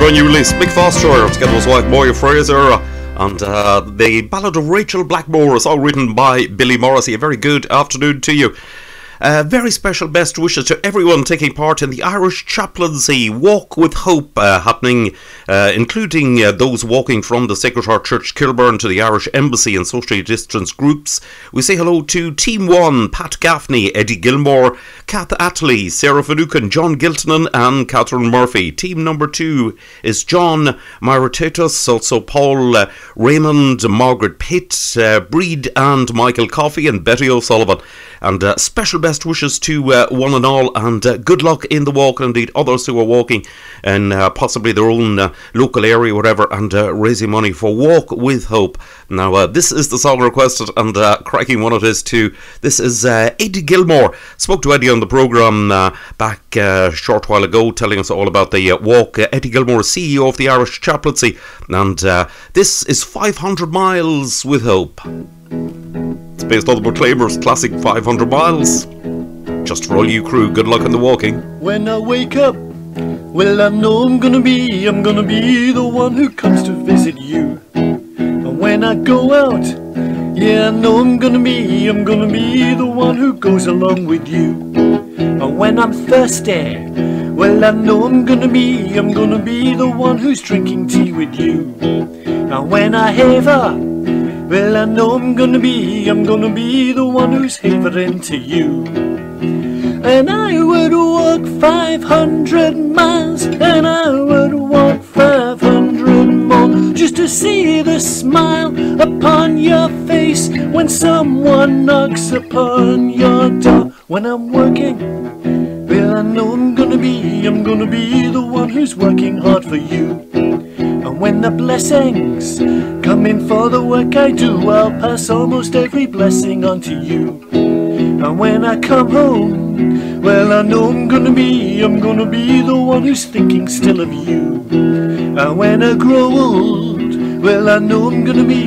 brand new release, Mick Foster, together with his wife Moya Fraser, and the Ballad of Rachel Blackmore is all written by Billy Morrissey. A very good afternoon to you. Very special best wishes to everyone taking part in the Irish Chaplaincy Walk with Hope happening, including those walking from the Sacred Heart Church Kilburn to the Irish Embassy and socially distanced groups. We say hello to Team 1, Pat Gaffney, Eddie Gilmore, Kath Attlee, Sarah Finucane, John Giltonen and Catherine Murphy. Team number 2 is John Maritatus, also Paul Raymond, Margaret Pitt, Breed and Michael Coffey and Betty O'Sullivan. And special best wishes to one and all, and good luck in the walk, and indeed others who are walking in possibly their own local area, whatever, and raising money for Walk with Hope. Now, this is the song requested, and cracking one it is too. This is Eddie Gilmore. Spoke to Eddie on the programme back a short while ago, telling us all about the walk. Eddie Gilmore, CEO of the Irish Chaplaincy, and this is 500 Miles with Hope. It's based on the Proclaimers' classic 500 Miles. Just for all you crew, good luck in the walking. When I wake up, well, I know I'm gonna be the one who comes to visit you. And when I go out, yeah, I know I'm gonna be the one who goes along with you. And when I'm thirsty, well, I know I'm gonna be the one who's drinking tea with you. And when I haver, well, I know I'm gonna be the one who's havering to you. And I would walk 500 miles, and I would walk 500 more, just to see the smile upon your face when someone knocks upon your door. When I'm working, well, I know I'm gonna be the one who's working hard for you. And when the blessings come in for the work I do, I'll pass almost every blessing on to you. And when I come home, well, I know I'm gonna be the one who's thinking still of you. And when I grow old, well, I know I'm gonna be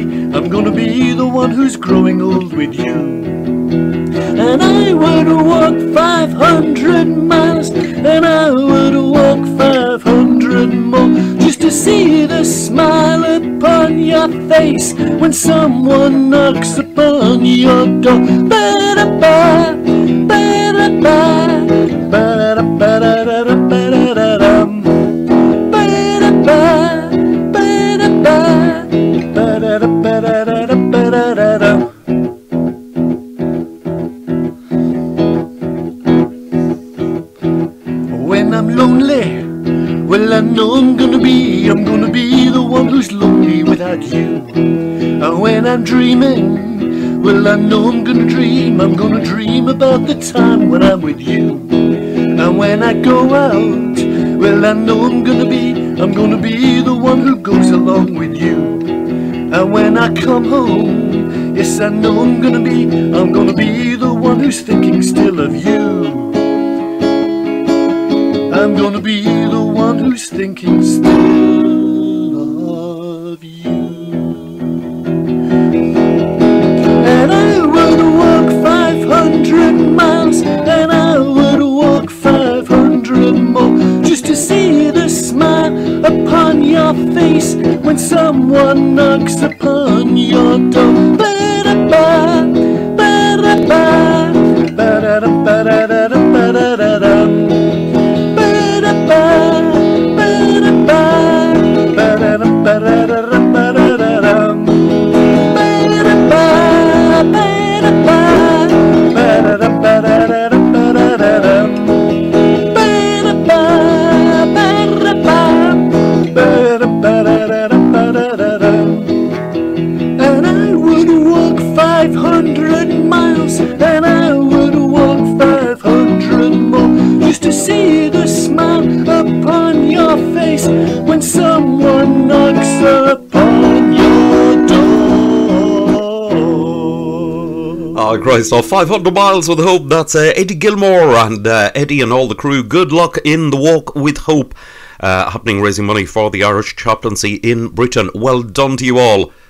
the one who's growing old with you. And I would walk 500 miles, and I would walk 500 more, just to see the smile upon your face when someone knocks upon your door. Ba-da-ba, ba-da-ba, ba-da-ba-da-da-da-da-da-dum. Ba-da-ba, ba-da-ba, ba-da-da-ba-da-da-da-da-da-dum. When I'm lonely, well, I know I'm gonna be the one who's lonely without you. And when I'm dreaming, well, I know I'm gonna dream about the time when I'm with you. And when I go out, well, I know I'm gonna be the one who goes along with you. And when I come home, yes, I know I'm gonna be the one who's thinking still of you. I'm gonna be the one who's thinking still of you. And I would walk 500 miles, and I would walk 500 more, just to see the smile upon your face when someone knocks upon your door. Ba-da-ba, ba-da-ba, ba-da-da-ba-da-da-da-da-da-dum. And I would walk 500 miles, and I would walk 500 more, just to see the smile upon your face when someone knocks upon your door. Oh, Christ, so 500 Miles with Hope. That's Eddie Gilmore, and Eddie and all the crew, good luck in the Walk with Hope, happening raising money for the Irish Chaplaincy in Britain. Well done to you all.